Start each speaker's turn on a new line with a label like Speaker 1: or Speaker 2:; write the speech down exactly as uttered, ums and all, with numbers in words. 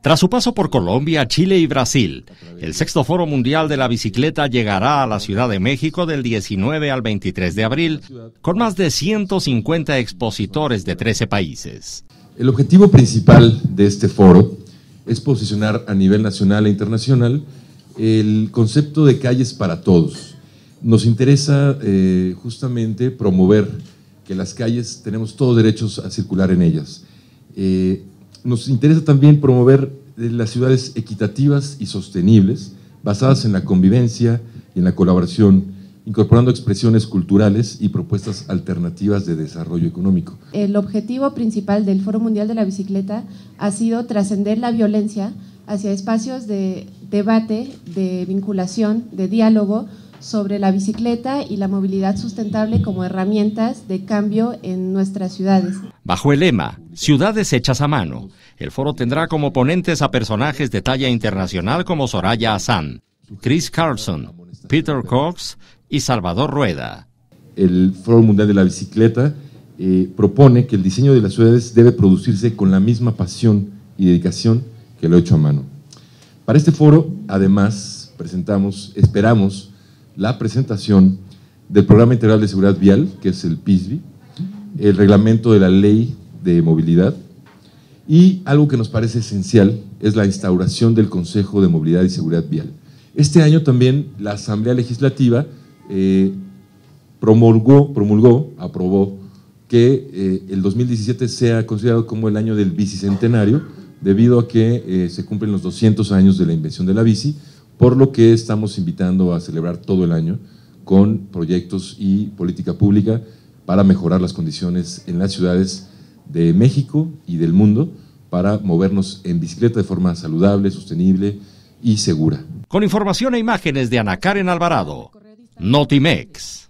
Speaker 1: Tras su paso por Colombia, Chile y Brasil, el sexto Foro Mundial de la Bicicleta llegará a la Ciudad de México del diecinueve al veintitrés de abril, con más de ciento cincuenta expositores de trece países.
Speaker 2: El objetivo principal de este foro es posicionar a nivel nacional e internacional el concepto de calles para todos. Nos interesa eh, justamente promover que las calles tenemos todos derechos a circular en ellas. Eh, Nos interesa también promover las ciudades equitativas y sostenibles, basadas en la convivencia y en la colaboración, incorporando expresiones culturales y propuestas alternativas de desarrollo económico.
Speaker 3: El objetivo principal del Foro Mundial de la Bicicleta ha sido trascender la violencia hacia espacios de debate, de vinculación, de diálogo sobre la bicicleta y la movilidad sustentable como herramientas de cambio en nuestras ciudades.
Speaker 1: Bajo el lema Ciudades hechas a mano, el foro tendrá como ponentes a personajes de talla internacional como Soraya Hassan, Chris Carlson, Peter Cox y Salvador Rueda.
Speaker 2: El Foro Mundial de la Bicicleta eh, propone que el diseño de las ciudades debe producirse con la misma pasión y dedicación que lo hecho a mano. Para este foro, además, presentamos, esperamos la presentación del Programa Integral de Seguridad Vial, que es el P I S B I, el reglamento de la Ley de Movilidad, y algo que nos parece esencial es la instauración del Consejo de Movilidad y Seguridad Vial. Este año también la Asamblea Legislativa eh, promulgó, promulgó, aprobó que eh, el dos mil diecisiete sea considerado como el año del bicicentenario, debido a que eh, se cumplen los doscientos años de la invención de la bici, por lo que estamos invitando a celebrar todo el año con proyectos y política pública para mejorar las condiciones en las ciudades de México y del mundo para movernos en bicicleta de forma saludable, sostenible y segura.
Speaker 1: Con información e imágenes de Ana Karen Alvarado, Notimex.